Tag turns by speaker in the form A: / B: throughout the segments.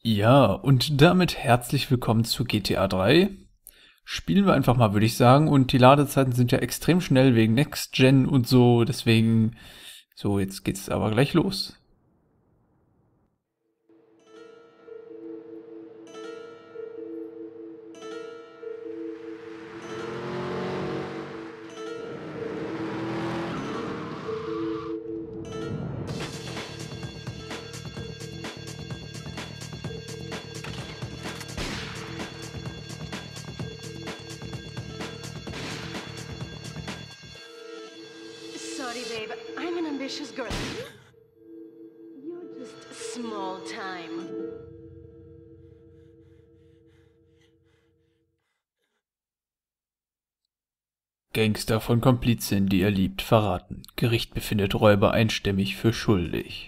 A: Ja, und damit herzlich willkommen zu GTA 3. Spielen wir einfach mal, würde ich sagen. Und die Ladezeiten sind ja extrem schnell wegen Next Gen und so. Deswegen, so, jetzt geht's aber gleich los.
B: Sorry, babe. I'm an ambitious girl. You're just small time.
A: Gangster von Komplizin, die er liebt, verraten. Gericht befindet Räuber einstimmig für schuldig.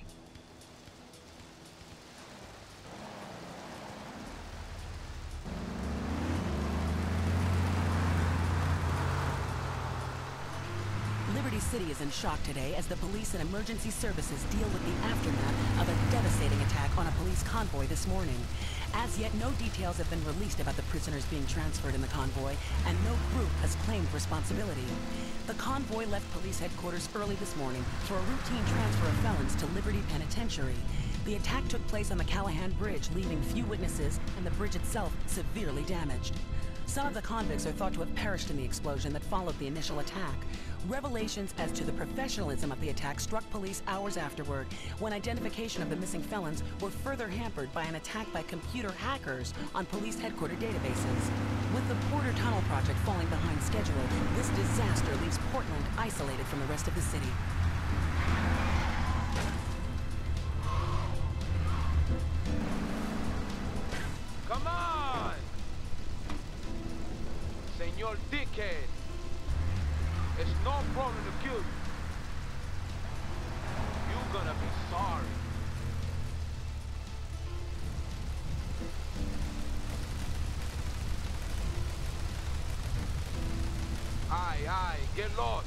C: Liberty City is in shock today as the police and emergency services deal with the aftermath of a devastating attack on a police convoy this morning. As yet, no details have been released about the prisoners being transferred in the convoy, and no group has claimed responsibility. The convoy left police headquarters early this morning for a routine transfer of felons to Liberty Penitentiary. The attack took place on the Callahan Bridge, leaving few witnesses and the bridge itself severely damaged. Some of the convicts are thought to have perished in the explosion that followed the initial attack. Revelations as to the professionalism of the attack struck police hours afterward, when identification of the missing felons were further hampered by an attack by computer hackers on police headquarters databases. With the Porter Tunnel project falling behind schedule, this disaster leaves Portland isolated from the rest of the city.
D: Come on! Señor Dickhead! It's no problem to kill you. You're gonna be sorry. Aye, get lost.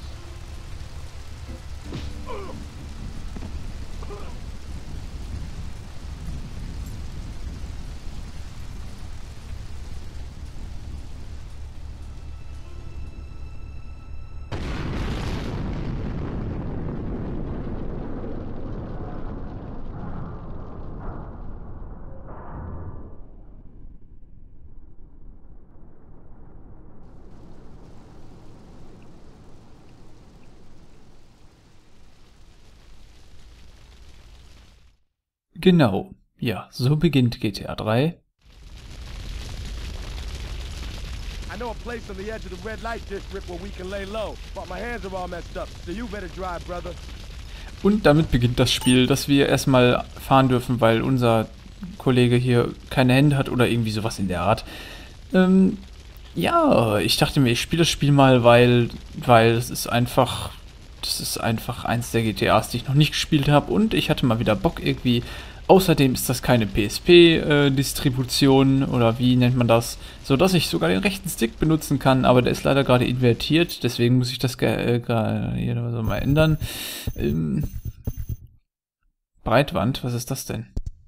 A: Genau. Ja, so beginnt GTA 3.
E: I know a place on the edge of the red light district where we can lay low, but my hands are all messed up, so you better drive, brother.
A: Und damit beginnt das Spiel, dass wir erstmal fahren dürfen, weil unser Kollege hier keine Hände hat oder irgendwie sowas in der Art. Ja, ich dachte mir, ich spiele das Spiel mal, weil das ist einfach eins der GTAs, die ich noch nicht gespielt habe und ich hatte mal wieder Bock irgendwie. Außerdem ist das keine PSP-Distribution oder wie nennt man das, so dass ich sogar den rechten Stick benutzen kann, aber der ist leider gerade invertiert, deswegen muss ich das hier so mal ändern. Breitwand, was ist das denn?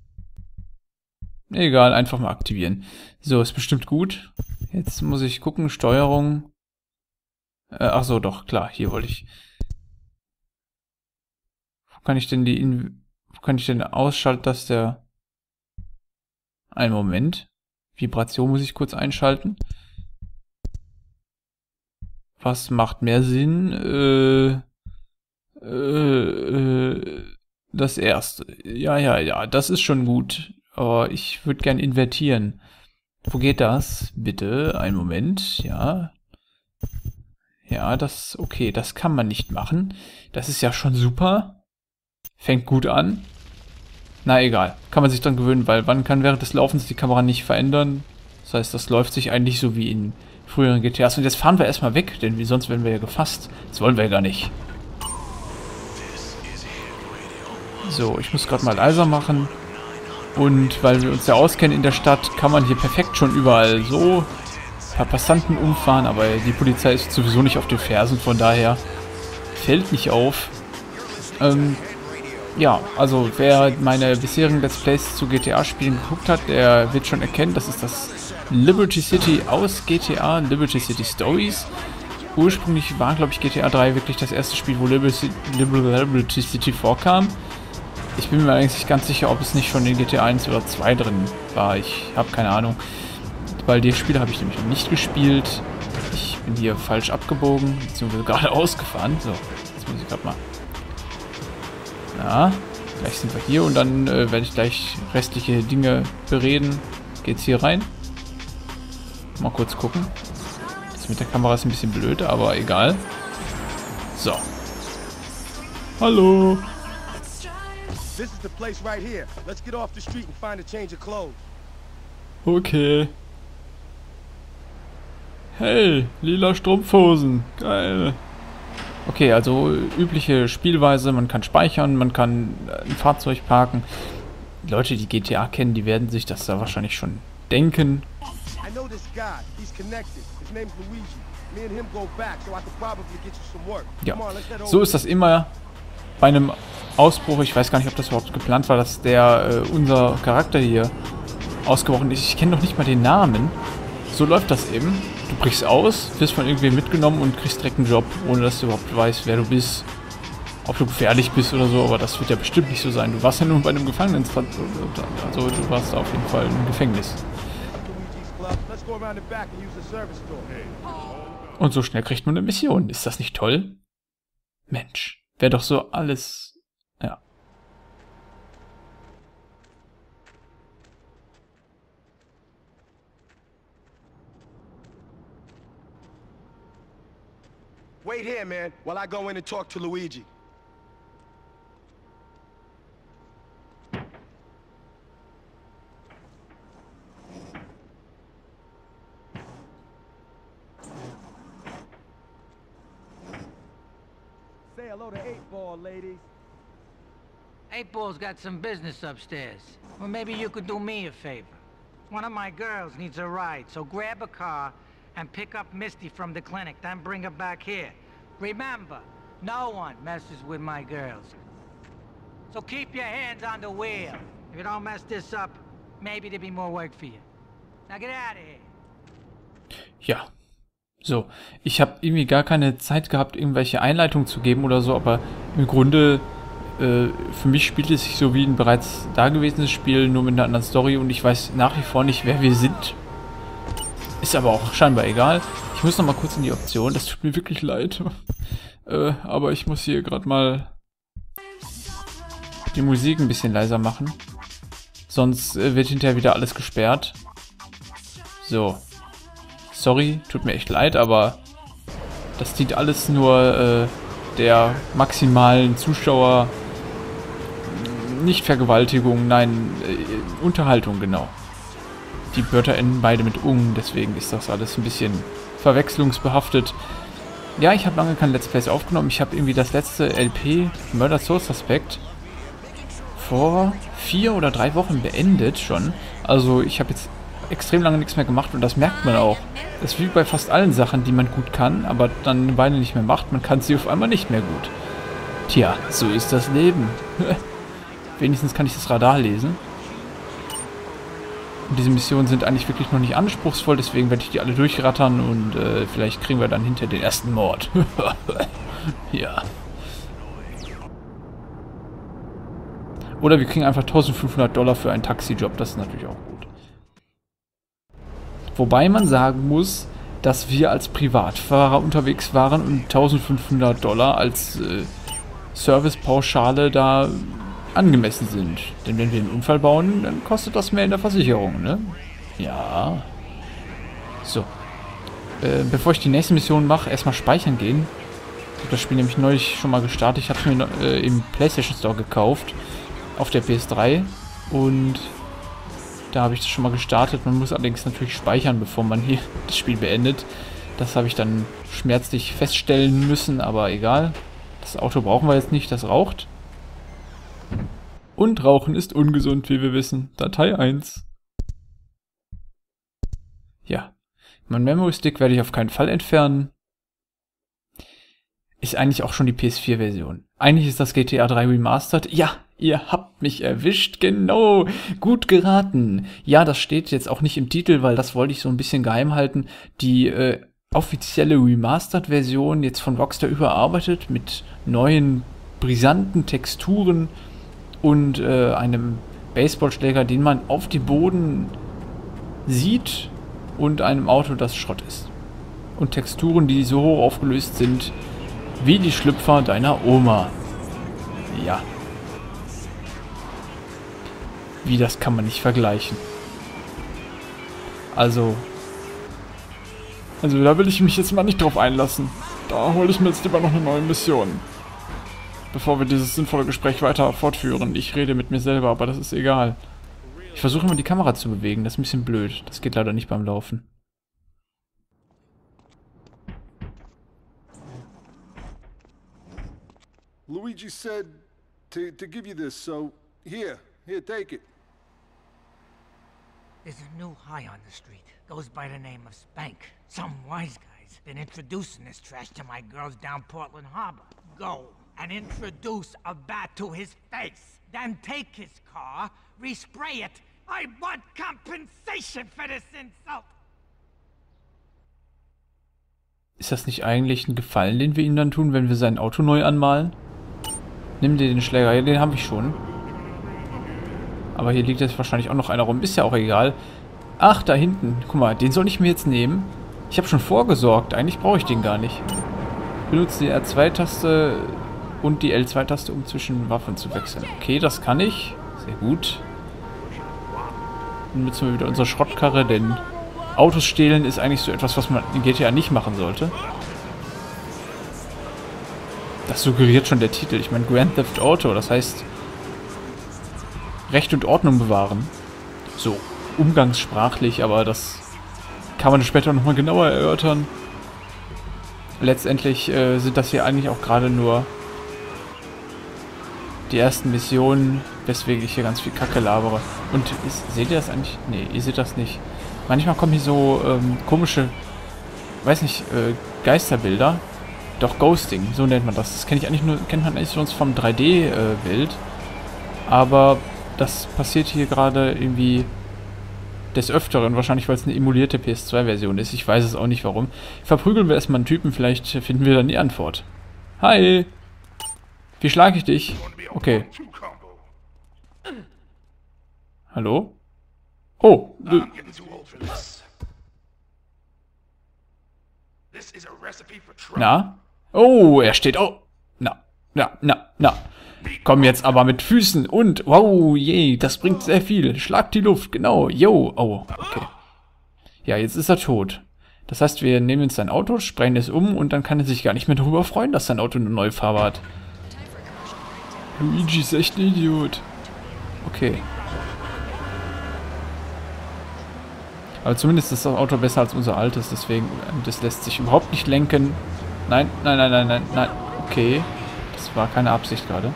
A: Egal, einfach mal aktivieren. So, ist bestimmt gut. Jetzt muss ich gucken, Steuerung. Ach so, doch, klar, hier wollte ich. Wo kann ich denn ausschalten, dass der... Einen Moment. Vibration muss ich kurz einschalten. Was macht mehr Sinn? Das erste. Ja, das ist schon gut. Aber ich würde gern invertieren. Wo geht das? Bitte, einen Moment, ja. Ja, okay, das kann man nicht machen. Das ist ja schon super. Fängt gut an. Na egal, kann man sich dran gewöhnen, weil man kann während des Laufens die Kamera nicht verändern. Das heißt, das läuft sich eigentlich so wie in früheren GTAs. Und jetzt fahren wir erstmal weg, denn sonst werden wir ja gefasst. Das wollen wir ja gar nicht. So, ich muss gerade mal leiser machen. Und weil wir uns ja auskennen in der Stadt, kann man hier perfekt schon überall so ein paar Passanten umfahren. Aber die Polizei ist sowieso nicht auf den Fersen, von daher fällt nicht auf. Ja, also wer meine bisherigen Let's Plays zu GTA-Spielen geguckt hat, der wird schon erkennen, das ist das Liberty City aus GTA, Liberty City Stories. Ursprünglich war, glaube ich, GTA 3 wirklich das erste Spiel, wo Liberty City vorkam. Ich bin mir allerdings nicht ganz sicher, ob es nicht schon in GTA 1 oder 2 drin war. Ich habe keine Ahnung, weil die Spiele habe ich nämlich noch nicht gespielt. Ich bin hier falsch abgebogen, beziehungsweise gerade ausgefahren. So, jetzt muss ich gerade mal... Ja, gleich sind wir hier und dann werde ich gleich restliche Dinge bereden. Geht's hier rein? Mal kurz gucken. Das mit der Kamera ist ein bisschen blöd, aber egal. So. Hallo.
E: This is the place right here. Let's get off the street and find a change of clothes.
A: Okay. Hey, lila Strumpfhosen. Geil. Okay, also übliche Spielweise, man kann speichern, man kann ein Fahrzeug parken. Leute, die GTA kennen, die werden sich das da wahrscheinlich schon denken.
E: I know this guy. He's connected. His name's Luigi. Me and him go back, so I could probably get you some work.
A: Ja,
E: Come on, let's head over.
A: so ist das immer bei einem Ausbruch. Ich weiß gar nicht, ob das überhaupt geplant war, dass der unser Charakter hier ausgebrochen ist. Ich kenne noch nicht mal den Namen. So läuft das eben. Du brichst aus, wirst von irgendwem mitgenommen und kriegst direkt einen Job, ohne dass du überhaupt weißt, wer du bist. Ob du gefährlich bist oder so, aber das wird ja bestimmt nicht so sein. Du warst ja nur bei einem Gefangenen. Also du warst da auf jeden Fall im Gefängnis.
E: Let's go around the back and use the service door.
A: Und so schnell kriegt man eine Mission. Ist das nicht toll? Mensch, wäre doch so alles... Ja.
E: Wait here, man, while I go in and talk to Luigi. Say hello to 8-Ball, ladies.
F: 8-Ball's got some business upstairs. Well, maybe you could do me a favor. One of my girls needs a ride, so grab a car and pick up Misty from the clinic, then bring her back here. Remember, no one messes with my girls. So keep your hands on the wheel. If you don't mess this up, maybe there'll be more work for you. Now get out of here.
A: Ja. So, ich habe irgendwie gar keine Zeit gehabt, irgendwelche Einleitungen zu geben oder so, aber im Grunde, für mich spielt es sich so wie ein bereits dagewesenes Spiel, nur mit einer anderen Story und ich weiß nach wie vor nicht, wer wir sind. Ist aber auch scheinbar egal. Ich muss noch mal kurz in die Option, das tut mir wirklich leid. Aber ich muss hier gerade mal die Musik ein bisschen leiser machen. Sonst wird hinterher wieder alles gesperrt. So. Sorry, tut mir echt leid, aber das dient alles nur der maximalen Zuschauer... Nicht Vergewaltigung, nein, Unterhaltung, genau. Die Wörter enden beide mit ung, deswegen ist das alles ein bisschen verwechslungsbehaftet. Ja, ich habe lange kein Let's Plays aufgenommen. Ich habe irgendwie das letzte LP, Murder Source Suspect, vor 4 oder 3 Wochen beendet schon. Also ich habe jetzt extrem lange nichts mehr gemacht und das merkt man auch. Das ist wie bei fast allen Sachen, die man gut kann, aber dann eine Weile nicht mehr macht. Man kann sie auf einmal nicht mehr gut. Tja, so ist das Leben. Wenigstens kann ich das Radar lesen. Und diese Missionen sind eigentlich wirklich noch nicht anspruchsvoll, deswegen werde ich die alle durchrattern und vielleicht kriegen wir dann hinter den ersten Mord. Ja. Oder wir kriegen einfach $1500 für einen Taxijob, das ist natürlich auch gut. Wobei man sagen muss, dass wir als Privatfahrer unterwegs waren und $1500 als Servicepauschale da angemessen sind. Denn wenn wir einen Unfall bauen, dann kostet das mehr in der Versicherung, ne? Ja. So. Bevor ich die nächste Mission mache, erstmal speichern gehen. Ich habe das Spiel nämlich neulich schon mal gestartet. Ich habe es mir im PlayStation Store gekauft. Auf der PS3. Und da habe ich das schon mal gestartet. Man muss allerdings natürlich speichern, bevor man hier das Spiel beendet. Das habe ich dann schmerzlich feststellen müssen, aber egal. Das Auto brauchen wir jetzt nicht, das raucht. Und Rauchen ist ungesund, wie wir wissen. Datei 1. Ja. Mein Memory Stick werde ich auf keinen Fall entfernen. Ist eigentlich auch schon die PS4-Version. Eigentlich ist das GTA 3 Remastered. Ja, Ihr habt mich erwischt, genau. Gut geraten. Ja, das steht jetzt auch nicht im Titel, weil das wollte ich so ein bisschen geheim halten. Die offizielle Remastered-Version jetzt von Rockstar überarbeitet mit neuen, brisanten Texturen und einem Baseballschläger, den man auf dem Boden sieht und einem Auto, das Schrott ist. Und Texturen, die so hoch aufgelöst sind, wie die Schlüpfer deiner Oma. Ja. Wie, das kann man nicht vergleichen. Also da will ich mich jetzt mal nicht drauf einlassen. Da hole ich mir jetzt lieber noch eine neue Mission. Bevor wir dieses sinnvolle Gespräch weiter fortführen. Ich rede mit mir selber, aber das ist egal. Ich versuche immer die Kamera zu bewegen, das ist ein bisschen blöd. Das geht leider nicht beim Laufen.
G: Luigi said to give you this, so here, take it.
F: There's a new high on the street. Goes by the name of Spank. Some wise guy's been introducing this trash to my girls down Portland Harbor. Go and introduce a bat to his face. Then take his car, respray it. I want compensation for this insult.
A: Ist das nicht eigentlich ein Gefallen, den wir ihm dann tun, wenn wir sein Auto neu anmalen? Nimm dir den Schläger, ja, den habe ich schon. Aber hier liegt jetzt wahrscheinlich auch noch einer rum. Ist ja auch egal. Ach, da hinten. Guck mal, den soll ich mir jetzt nehmen. Ich habe schon vorgesorgt. Eigentlich brauche ich den gar nicht. Benutze die R2-Taste und die L2-Taste, um zwischen Waffen zu wechseln. Okay, das kann ich. Sehr gut. Dann nutzen wir wieder unsere Schrottkarre, denn Autos stehlen ist eigentlich so etwas, was man in GTA nicht machen sollte. Das suggeriert schon der Titel. Ich meine, Grand Theft Auto, das heißt Recht und Ordnung bewahren. So umgangssprachlich, aber das kann man später nochmal genauer erörtern. Letztendlich sind das hier eigentlich auch gerade nur die ersten Missionen, weswegen ich hier ganz viel Kacke labere. Und seht ihr das eigentlich? Nee, ihr seht das nicht. Manchmal kommen hier so komische, weiß nicht, Geisterbilder. Doch, Ghosting, so nennt man das. Das kennt man eigentlich sonst vom 3D-Bild. Aber das passiert hier gerade irgendwie des Öfteren. Wahrscheinlich, weil es eine emulierte PS2-Version ist. Ich weiß es auch nicht, warum. Verprügeln wir erstmal einen Typen, vielleicht finden wir dann die Antwort. Hi! Wie schlage ich dich? Okay. Hallo? Oh! Na? Oh, er steht... Oh! Na. Komm jetzt aber mit Füßen und... Wow, je, das bringt sehr viel. Schlag die Luft, genau. Yo, oh, okay. Ja, jetzt ist er tot. Das heißt, wir nehmen uns sein Auto, sprayen es um und dann kann er sich gar nicht mehr darüber freuen, dass sein Auto eine neue Farbe hat. Luigi ist echt ein Idiot. Okay. Aber zumindest ist das Auto besser als unser altes, deswegen, das lässt sich überhaupt nicht lenken. Nein. Okay. Das war keine Absicht gerade.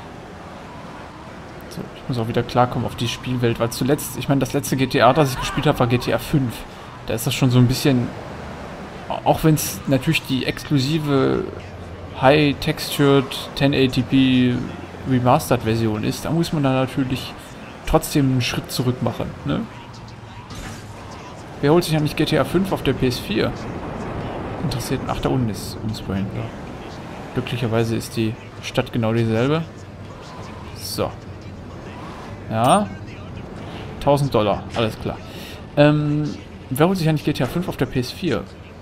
A: So, ich muss auch wieder klarkommen auf die Spielwelt, weil zuletzt, ich meine, das letzte GTA, das ich gespielt habe, war GTA 5. Da ist das schon so ein bisschen, auch wenn es natürlich die exklusive High-Textured 1080p Remastered-Version ist, da muss man dann natürlich trotzdem einen Schritt zurück machen, ne? Wer holt sich eigentlich GTA 5 auf der PS4? Interessiert. Ach, da unten ist Unsbrain. Ja. Glücklicherweise ist die Stadt genau dieselbe. So. Ja. $1000. Alles klar. Wer holt sich eigentlich GTA 5 auf der PS4?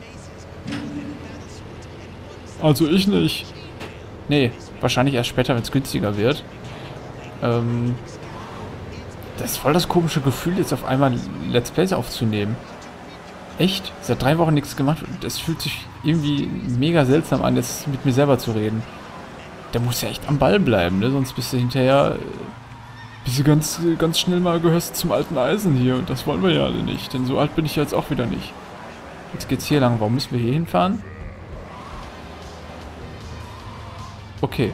A: Also ich nicht. Nee, wahrscheinlich erst später, wenn es günstiger wird. Das ist voll das komische Gefühl, jetzt auf einmal Let's Plays aufzunehmen. Echt? Seit 3 Wochen nichts gemacht und es fühlt sich irgendwie mega seltsam an, jetzt mit mir selber zu reden. Der muss ja echt am Ball bleiben, ne? Sonst bist du hinterher... Bist du ganz schnell mal gehörst zum alten Eisen hier und das wollen wir ja alle nicht, denn so alt bin ich jetzt auch wieder nicht. Jetzt geht's hier lang. Warum müssen wir hier hinfahren? Okay.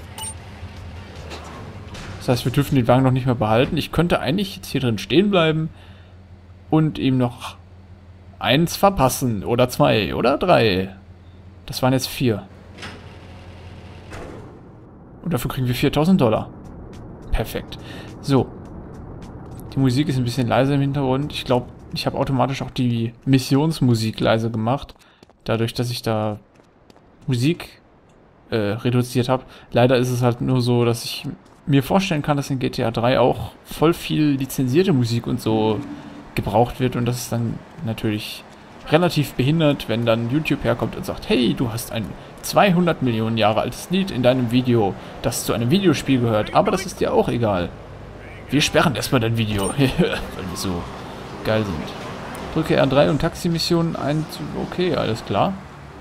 A: Das heißt, wir dürfen den Wagen noch nicht mehr behalten. Ich könnte eigentlich jetzt hier drin stehen bleiben und ihm noch 1 verpassen. Oder 2. Oder 3. Das waren jetzt 4. Und dafür kriegen wir $4000. Perfekt. So. Die Musik ist ein bisschen leiser im Hintergrund. Ich glaube, ich habe automatisch auch die Missionsmusik leise gemacht. Dadurch, dass ich da Musik reduziert habe. Leider ist es halt nur so, dass ich mir vorstellen kann, dass in GTA 3 auch voll viel lizenzierte Musik und so gebraucht wird. Und das ist dann natürlich relativ behindert, wenn dann YouTube herkommt und sagt, hey, du hast ein 200 Millionen Jahre altes Lied in deinem Video, das zu einem Videospiel gehört, aber das ist dir auch egal. Wir sperren erstmal dein Video, weil wir so geil sind. Drücke R3 und Taximissionen ein. Okay, alles klar.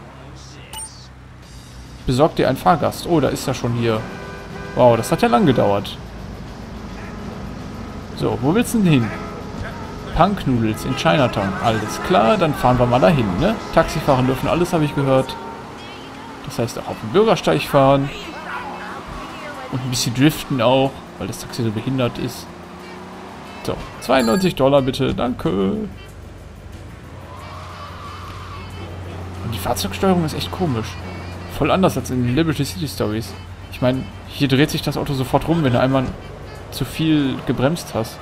A: Besorg dir einen Fahrgast. Oh, da ist er schon hier. Wow, das hat ja lang gedauert. So, wo willst du denn hin? Punk Noodles in Chinatown. Alles klar, dann fahren wir mal dahin, ne? Taxifahren dürfen alles, habe ich gehört. Das heißt auch auf dem Bürgersteig fahren. Und ein bisschen driften auch, weil das Taxi so behindert ist. So, $92 bitte, danke. Und die Fahrzeugsteuerung ist echt komisch. Voll anders als in Liberty City Stories. Ich meine, hier dreht sich das Auto sofort rum, wenn du einmal zu viel gebremst hast.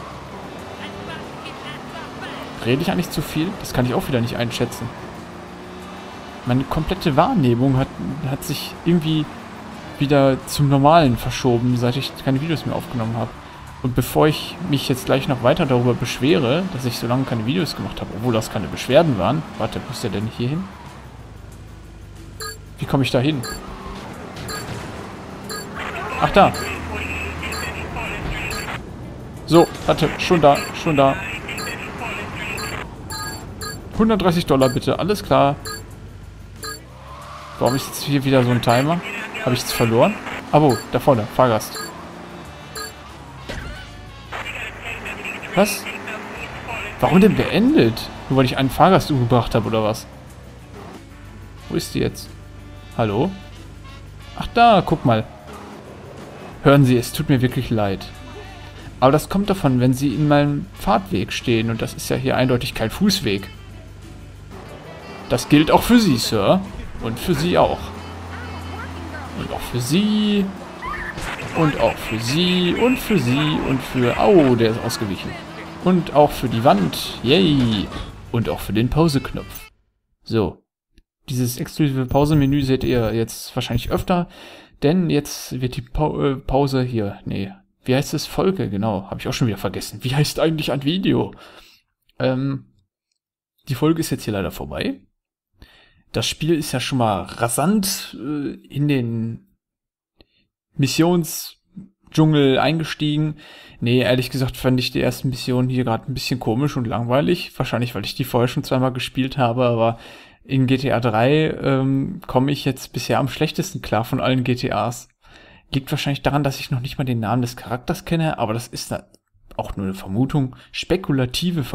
A: Rede ich eigentlich zu viel? Das kann ich auch wieder nicht einschätzen. Meine komplette Wahrnehmung hat sich irgendwie wieder zum Normalen verschoben, seit ich keine Videos mehr aufgenommen habe. Und bevor ich mich jetzt gleich noch weiter darüber beschwere, dass ich so lange keine Videos gemacht habe, obwohl das keine Beschwerden waren. Warte, muss der denn hier hin? Wie komme ich da hin? Ach, da. So, warte, schon da, schon da. $130 bitte, alles klar. Warum ist jetzt hier wieder so ein Timer? Habe ich jetzt verloren? Abo, da vorne, Fahrgast. Was? Warum denn beendet? Nur weil ich einen Fahrgast umgebracht habe, oder was? Wo ist die jetzt? Hallo? Ach da, guck mal. Hören Sie, es tut mir wirklich leid. Aber das kommt davon, wenn Sie in meinem Fahrtweg stehen. Und das ist ja hier eindeutig kein Fußweg. Das gilt auch für Sie, Sir. Und für Sie auch. Und auch für Sie. Und auch für Sie. Und für Sie. Und für... Au, der ist ausgewichen. Und auch für die Wand. Yay. Und auch für den Pause-Knopf. So. Dieses exklusive Pause-Menü seht ihr jetzt wahrscheinlich öfter. Denn jetzt wird die Pause hier... Nee. Wie heißt es? Folge, genau. Habe ich auch schon wieder vergessen. Wie heißt eigentlich ein Video? Die Folge ist jetzt hier leider vorbei. Das Spiel ist ja schon mal rasant in den Missionsdschungel eingestiegen. Nee, ehrlich gesagt fand ich die ersten Missionen hier gerade ein bisschen komisch und langweilig. Wahrscheinlich, weil ich die vorher schon zweimal gespielt habe, aber in GTA 3 komme ich jetzt bisher am schlechtesten klar von allen GTAs. Liegt wahrscheinlich daran, dass ich noch nicht mal den Namen des Charakters kenne, aber das ist auch nur eine Vermutung. Spekulative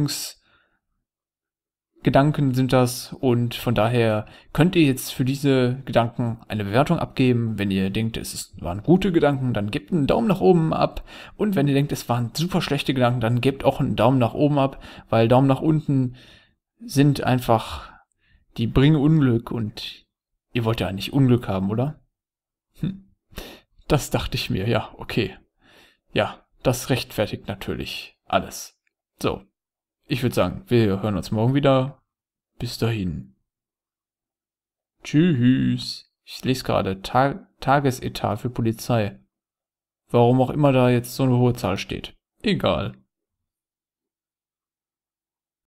A: Vermutungsgedanken sind das und von daher könnt ihr jetzt für diese Gedanken eine Bewertung abgeben. Wenn ihr denkt, waren gute Gedanken, dann gebt einen Daumen nach oben ab und wenn ihr denkt, es waren super schlechte Gedanken, dann gebt auch einen Daumen nach oben ab, weil Daumen nach unten sind einfach, die bringen Unglück und ihr wollt ja nicht Unglück haben, oder? Das dachte ich mir, ja, okay. Ja, das rechtfertigt natürlich alles. So, ich würde sagen, wir hören uns morgen wieder. Bis dahin. Tschüss. Ich lese gerade Tagesetat für Polizei. Warum auch immer da jetzt so eine hohe Zahl steht. Egal.